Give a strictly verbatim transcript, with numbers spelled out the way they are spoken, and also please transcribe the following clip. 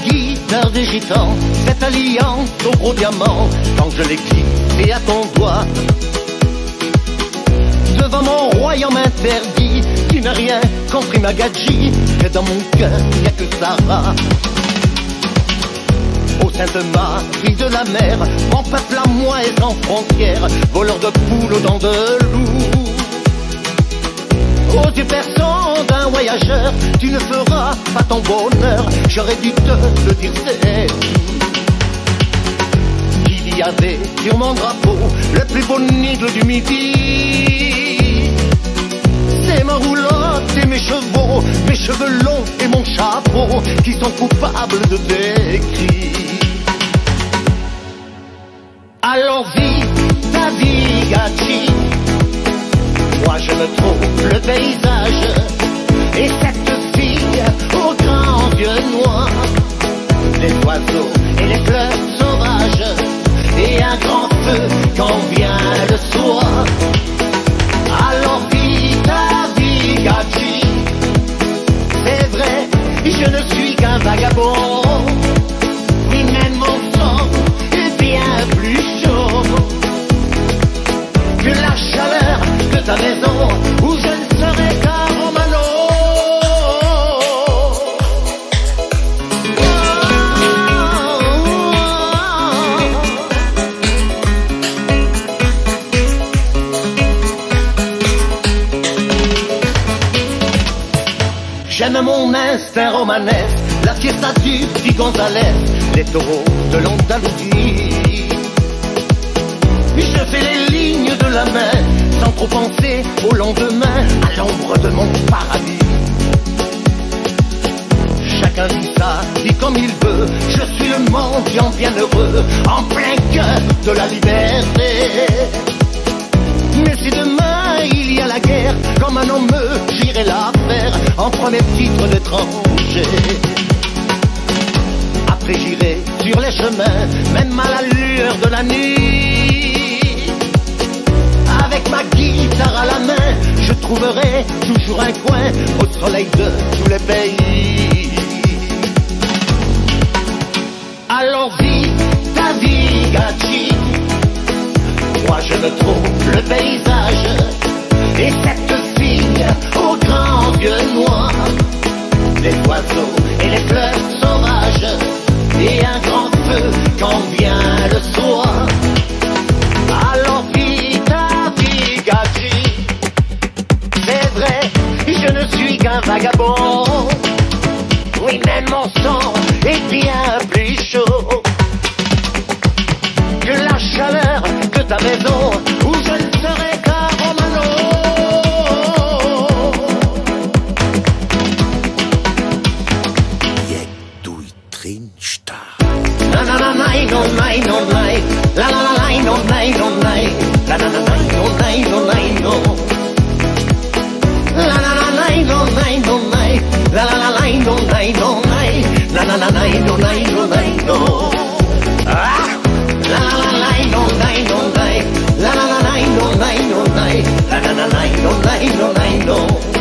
guitare des gitans, cette alliance au gros diamant, quand je l'ai glissée à ton doigt. Devant mon royaume interdit, tu n'as rien compris ma gadji, que dans mon cœur, y a que Sarah. Ô Sainte Marie de la mer, mon peuple à moi est sans frontières, voleur de poules aux dents de loup. Aux yeux perçants d'un voyageur, tu ne feras pas ton bonheur, j'aurais dû te le dire, c'est tout. Il y avait sur mon drapeau le plus beau nigle du midi. C'est ma roulotte et mes chevaux, mes cheveux longs et mon chapeau qui sont coupables de tes cris. Alors vis ta vie, Gadji. Moi je me trouve le paysage et cette fille aux grands yeux noirs, les oiseaux et les fleurs sauvages et un grand feu quand vient le soir. Alors vis ta vie, Gadji. C'est vrai, je ne suis qu'un vagabond, oui même mon sang est bien plus chaud que la chaleur de ta maison où je ne serai qu'un Romano. J'aime mon instinct romanesque, la fiesta du petit Gonzalez, les taureaux de l'Andalousie. Je fais les lignes de la main, sans trop penser au lendemain, à l'ombre de mon paradis. Chacun vit sa vie comme il veut, je suis le mendiant bienheureux, en plein cœur de la liberté. Mais si demain il y a la guerre, comme un homme j'irai la faire, en premier titre d'étranger. Après j'irai sur les chemins, même à la lueur de la nuit. Avec ma guitare à la main, je trouverai toujours un coin au soleil de tous les pays. Alors vis ta vie, Gadji. Moi je me trouve le paysage et cette fille aux grands yeux noirs, les oiseaux et les fleurs sauvages et un grand feu quand vient le soir. Alors vis ta vie, Gadji. C'est vrai, je ne suis qu'un vagabond, oui même mon sang est bien plus chaud que la chaleur de ta maison où je ne serai qu'un Romano. Jak du trinkst da. Na na na nein, oh nein, oh nein, la la la nein, oh nein, oh nein, la la la nein, oh nein, oh nein, oh. La la la nein, oh nein, oh nein, la la la nein, oh nein, oh nein, la la la nein, oh nein, oh nein, oh. Ah! La la la nein, oh nein, oh nein, la la la nein, oh nein, oh nein, la la la nein, oh nein, oh nein, oh.